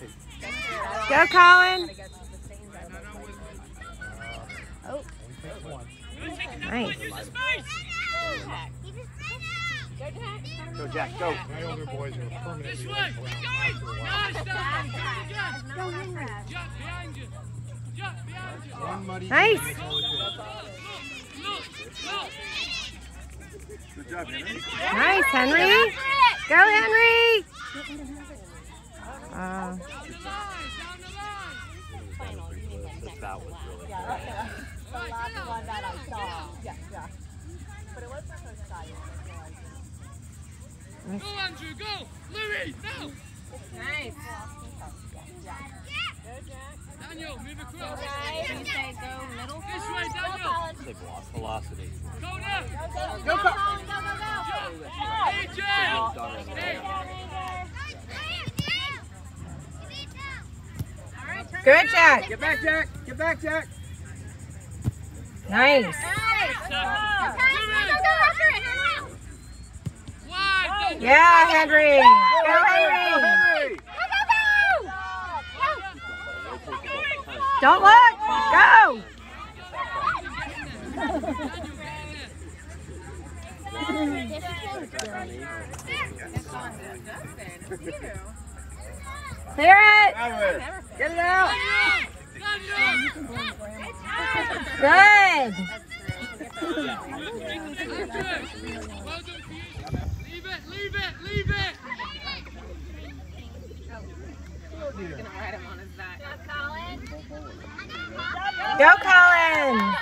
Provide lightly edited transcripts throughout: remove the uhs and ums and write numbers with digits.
Go, Colin. Oh. Nice. Go, Jack, go. My older boys are permanently This way. around after a while. Nice, Dom. Go again. Jump behind you. Jump behind you. One muddy Nice. game, that's all it takes. Look. Good job, Henry. Nice, Henry. Go, Henry. Down the line. That was really The last one that I saw. Yeah. But it was the first time. Go, Andrew, go. Louis, now. Nice. Daniel, move across. You say go middle. This way, Daniel. They've lost velocity. Go now. Go, go. AJ. Hey. Good, Jack. Get back, Jack. Get back, Jack. Nice. Wide. Yeah, Henry. Go, Henry. Don't look. Go. Clear it. Get it out. Good. Well done, Keith. Leave it. Go, Colin.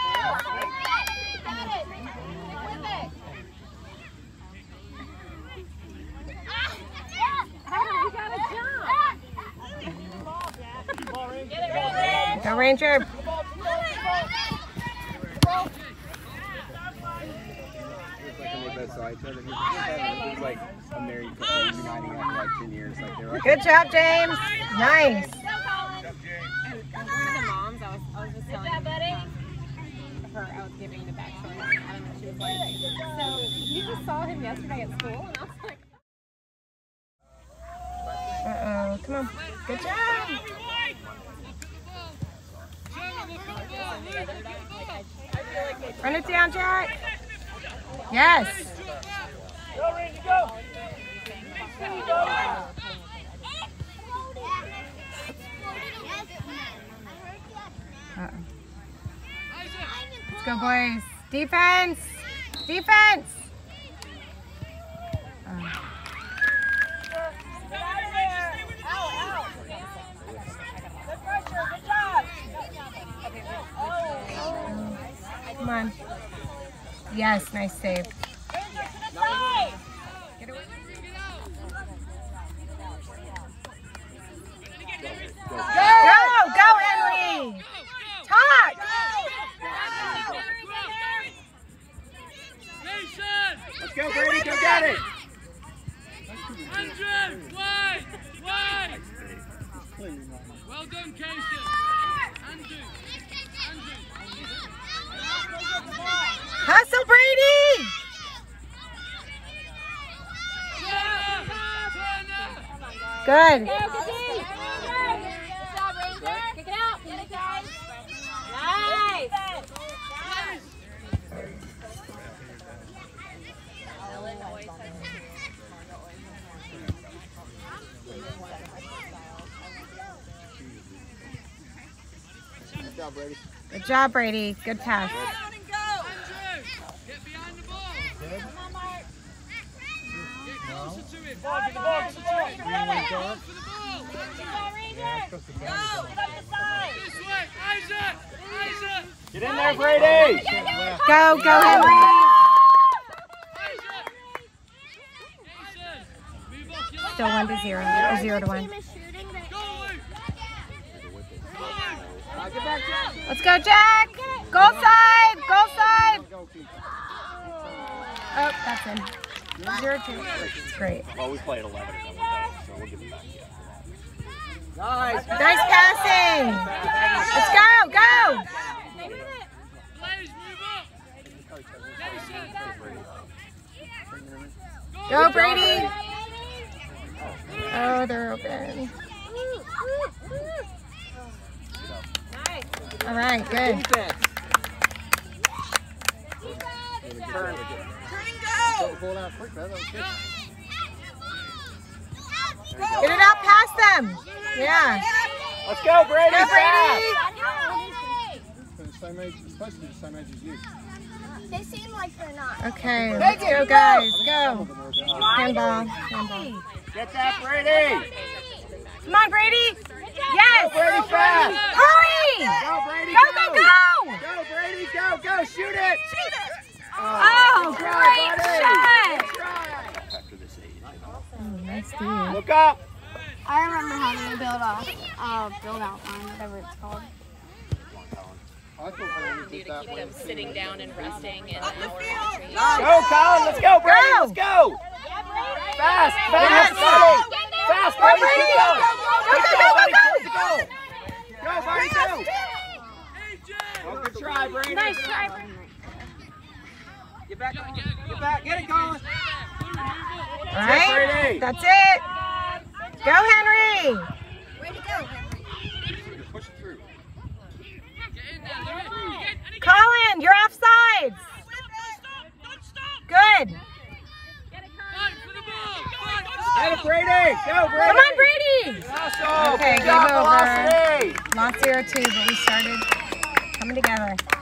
Go, Ranger. Like a married couple uniting after like 10 years. Like they're like, Good job, James. Nice. One of the moms, I was just telling her, I was giving the backstory. I don't know, she was like, so you just saw him yesterday at school? And I was like, Uh-oh. Come on. Good job. Run it down, Jack. Yes. Go, Randy, go. Uh-oh. Let's go, boys. Defense. Defense. Get out of there. Out. Good pressure. Good job. Come on. Yes, nice save. Ranger, to the side. Get away. Go, Henry. Talk. let's go, Brady. Go get it. Andrew, wide. Well done, Casey. Andrew. Hustle, Brady. Good. Good job, Ranger. Kick it out. Get it, guys. Nice. Good job, Brady. Good job, Brady. Good pass. Andrew, get behind the ball. Come on, Mark. Get closer to him. Get the ball. Go for the ball. Go, Ranger. Yeah, it's supposed to Go. come. Get up the side. This way, Isaac. Get in there, Brady. Go, Henry. Move off your Still 1-0 or 0-1. Get back, Jack. Let's go, Jack. Goal side. Oh, that's in. 0-2. Great. Well, we played 11 or something, so we'll give it back to you. Nice. Nice passing. Let's go. Blaze, move up. Go, Brady. Oh, they're open. All right, good. Defense. Turn. Took the ball out quick there. That was good. Get it out past them. Yeah. Let's go, Brady. Go, Brady. They're the same age, they're supposed to be the same age as you. They seem like they're not. Okay, let's go, guys. Go. Handball. Get that, Brady. Come on, Brady. Yes. Go, Brady, fast. Hurry. Go, Brady, Go, go, go. Go, Brady, go, go, shoot it. Oh, Good try, great buddy. shot. Good try. Oh, nice dude. Look up. I remember having to build out line, whatever it's called. I thought they only did that when Sitting down and resting and an hour retreat. Go, Colin. Let's go, Brady. Go. Let's go. Fast, Yes. fast, buddy. Fast, Brady. Brady. Keep going. Go, Keep go, going, go, buddy. go, Towards the goal. Go, buddy, go. Oh, good try, Brady. Nice try, Brady. Get back, Colin. Get back. Get it, Colin. All right. Brady. That's it. Go, Henry. Way to go, Henry. Push it through. Colin, you're offsides. Good. Get it, Brady. Go, Brady. Come on, Brady. Awesome. Okay, Good game job, over. Velocity. Lost 0-2, but we started coming together.